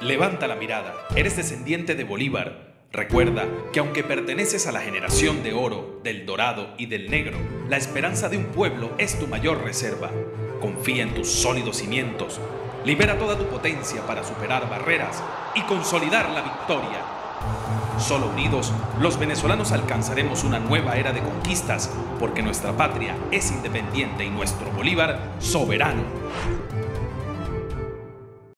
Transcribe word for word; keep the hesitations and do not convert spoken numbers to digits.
Levanta la mirada, eres descendiente de Bolívar. Recuerda que aunque perteneces a la generación de oro, del dorado y del negro, la esperanza de un pueblo es tu mayor reserva. Confía en tus sólidos cimientos, libera toda tu potencia para superar barreras y consolidar la victoria. Solo unidos, los venezolanos alcanzaremos una nueva era de conquistas, porque nuestra patria es independiente y nuestro Bolívar soberano.